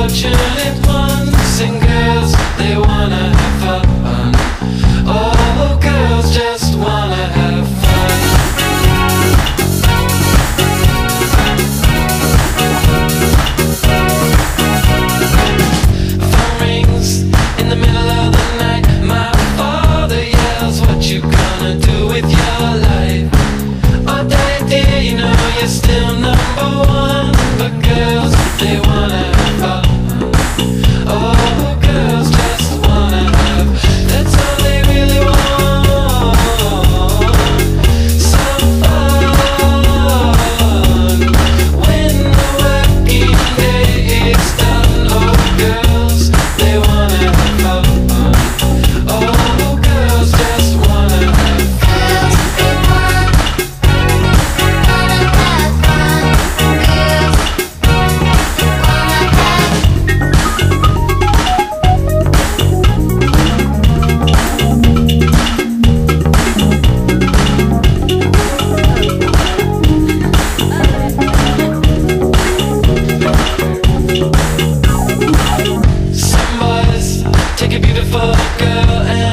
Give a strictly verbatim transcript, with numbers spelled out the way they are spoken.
unfortunate ones, and girls, they wanna have fun. Oh, girls just wanna have fun. Phone rings in the middle of the night. My father yells, what you gonna do with your life? Oh, daddy dear, you know you're still number one. But girls, they wanna have fun. Oh, girls just wanna have, that's all they really want. Some fun when the working day is done. Oh, girls, they wanna have fun. Oh, girls just wanna have fun. Some boys take a beautiful girl and